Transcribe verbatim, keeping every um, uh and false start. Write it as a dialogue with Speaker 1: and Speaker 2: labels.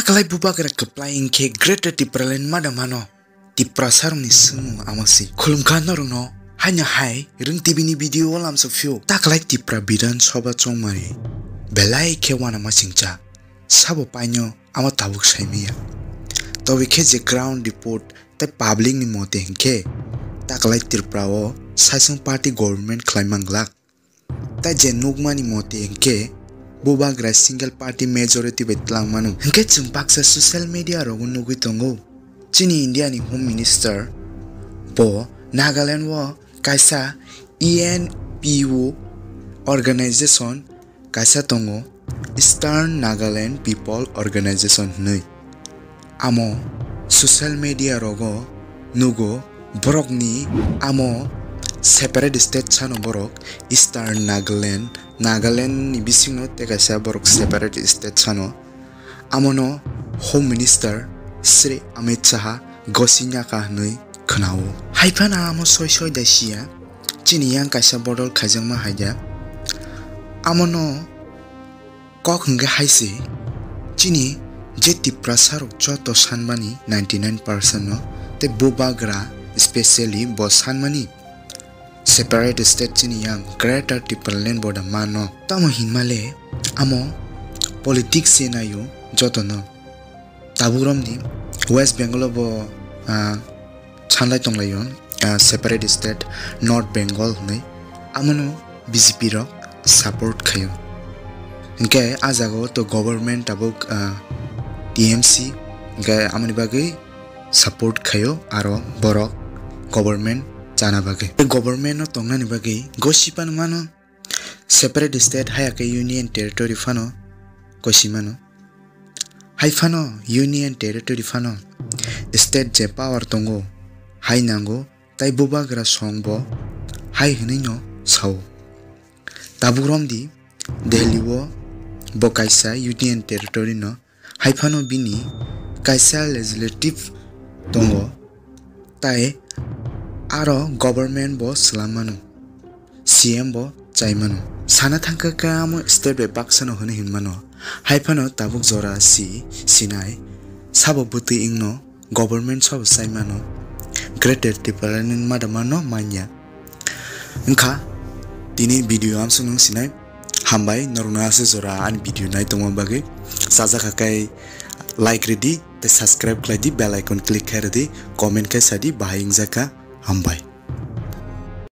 Speaker 1: Takalai Bubagra kwplai ingke Greater Tipraland mada mano Tiprasa rungni semu amasi khulumkha norungno hanya hai Rwng T V ni video lam sofio takalai Tipra bidan soba chongmari belai ke wana masingcha sabo painyo ama tabuk saimiya tobi ke je ground report te public ni mote hingke takalai Tipra o sasung party government claimanglak ta je nuyungma ni mote hingke Bubagra single party majority betlang manu hingke chungpaksa social media rogun nugui tongo chini India ni home minister bo Nagaland wo kaisa E N P O organization kaisa tongo Eastern Nagaland People Organization nei amo social media rogo nugo borok ni amo separate state chano borok Eastern Nagaland Nagaland ni bisingno te kaisa borok separate state chano amono home minister Sri Amit Shah gosinya ka nei khnao haifana amo soi soi dasia chini yang kaisa bodol khajangma haja amono kok hingga haise chini je Tiprasa rok joto sanmani ninety-nine percent no te Bubagra especially bo sanmani separate state chini yang Greater Tipraland boda mano tamo hinmale amo politics se nayo joto no taburom ni West Bengal bo chanlai tonglayon separate state North Bengal nei amono B J P rok support khayo hingke ajago to government tabuk T M C hingke amoni bagai support khayo aro borok government jana bagai government no tongnani bagai gosipan mano separate state hayake union territory fano kosimano haifano union territory fano state je power tongo hai nango tai Bubagra songbo hai hininyo sao taburom di Delhi wo bo kaisa union territory no haifano bini kaisa legislative tongo tai aro government bo slamano C M bo chaimano sana thangka kamo state be baksano hone hinmano haifano tabuk jora si sinai sabo buti ingno government sob saimano Greater Tipraland madamano manya engka dini video am sunung sinai hambai noruna se jora an video nai tongma bagai saja khakai like ready te subscribe klai di bell icon click khair di comment kai sadi bahing jaka hambai